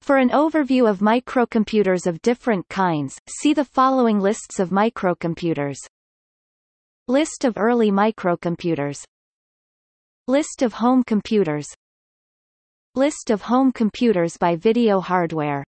For an overview of microcomputers of different kinds, see the following lists of microcomputers. List of early microcomputers. List of home computers. List of home computers by video hardware.